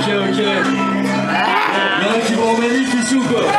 Ok. Y'en a qui vont en manif ici ou quoi?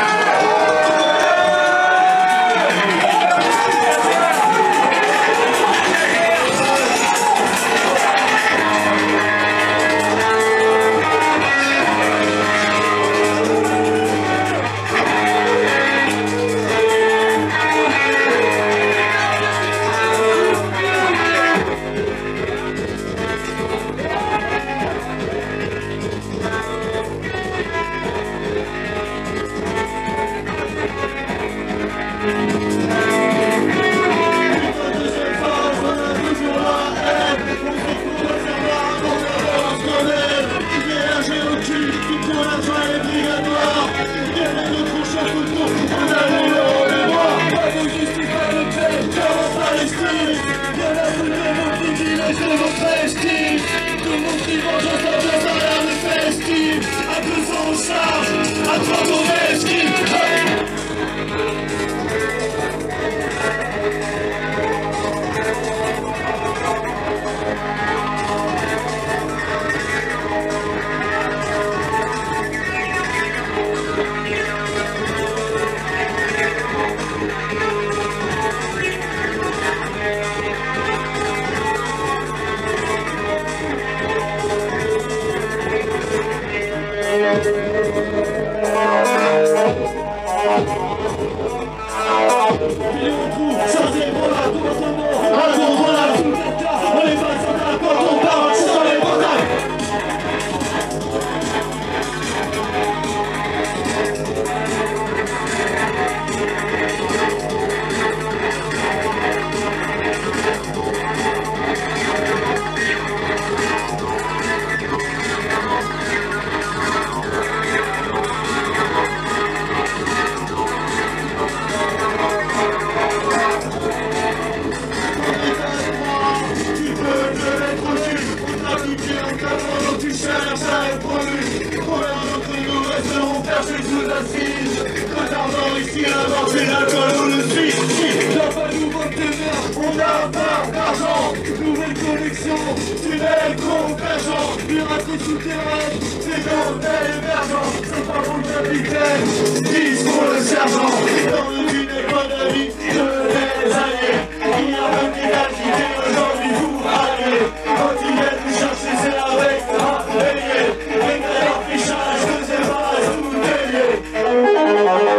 C'est l'alcool ou le suisse. Dans pas nouveau teneur, on n'a pas d'argent. Nouvelle connexion, tunnel convergent. Piraterie souterraine, c'est dans l'émergence. C'est pas pour le capitaine, 10 pour le sergent. Dans une économie de les alliés, il y a un village qui est aujourd'hui pour aller. Quand ils viennent nous chercher, c'est avec un bélier. Et leur fichage de ces bases tout délié.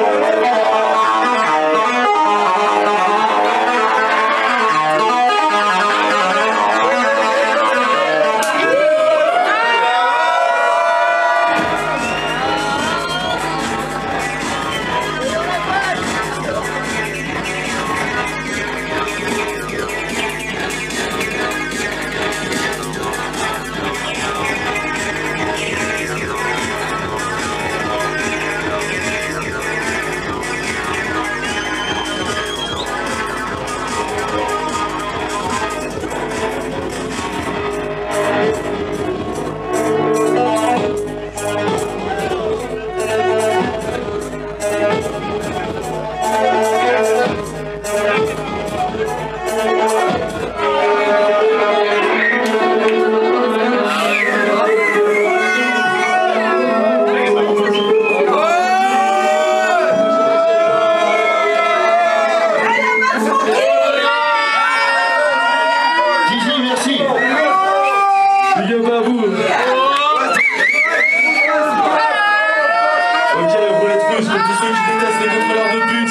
Big up à vous. Ok, pour les tous ceux qui détestent les contrôleurs de pute.